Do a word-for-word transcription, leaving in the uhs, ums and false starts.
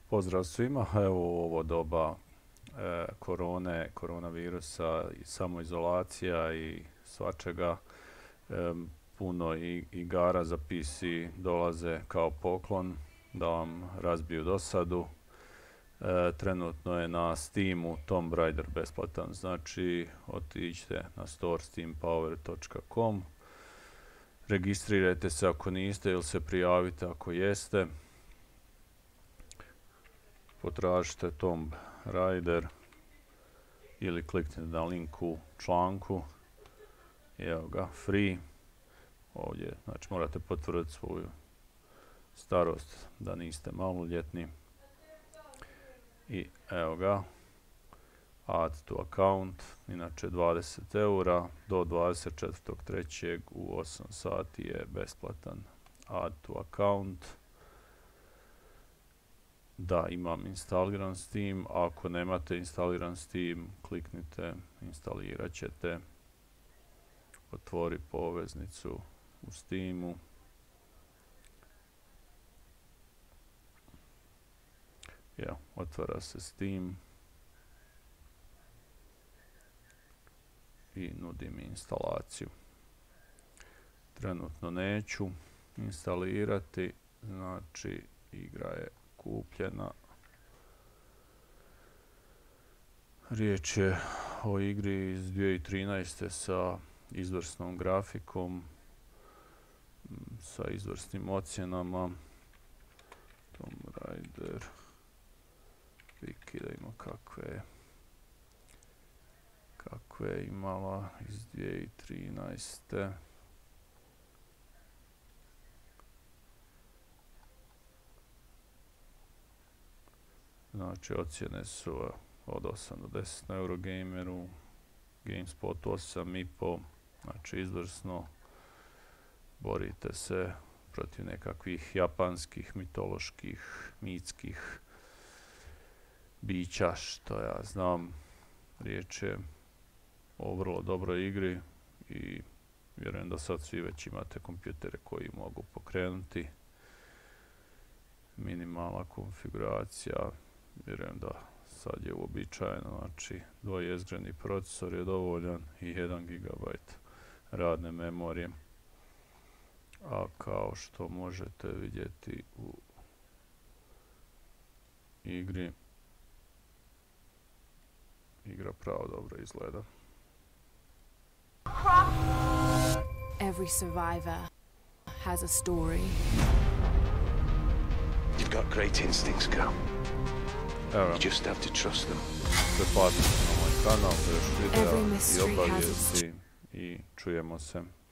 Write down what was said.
Pozdrav svima. Evo u ovo doba e, korone, koronavirusa, i samoizolacija i svačega, e, puno i, igara za P C dolaze kao poklon da vam razbiju dosadu. E, trenutno je na Steamu Tomb Raider besplatan, znači otiđite na store steam power dot com, registrirajte se ako niste ili se prijavite ako jeste. Potražite Tomb Raider ili kliknite na link u članku. Evo ga, free. Ovdje, znači morate potvrditi svoju starost da niste maloljetni. I evo ga, add to account, inače dvadeset eura, do dvadeset četvrtog trećeg u osam sati je besplatan. Add to account. Da, imam instaliran Steam. Ako nemate instaliran Steam, kliknite, instalirat ćete. Otvori poveznicu u Steamu. Ja, otvara se Steam. I nudi mi instalaciju. Trenutno neću instalirati, znači igra je kupljena. Riječ je o igri iz dvije tisuće trinaeste sa izvrsnom grafikom, sa izvrsnim ocjenama. Tomb Raider. Viki da ima kakve kakve je imala iz dvije tisuće trinaeste. Znači ocjene su od osam do deset na Eurogameru, GameSpot osam i pol, znači izvrsno. Borite se protiv nekakvih japanskih, mitoloških, mitskih bića, što ja znam. Riječ je o vrlo dobroj igri i vjerujem da sad svi već imate kompjutere koji mogu pokrenuti. Minimalna konfiguracija, vjerujem da sad je uobičajeno, znači dvojezgreni procesor je dovoljan i jedan gigabajt radne memorije. A kao što možete vidjeti u igri, igra pravo dobro izgleda. Every survivor has a story. You've got great instincts, girl. Evo, You just have to trust them. pretplatite na moj kanal za još videa Every i mystery has its obavijesti i čujemo se.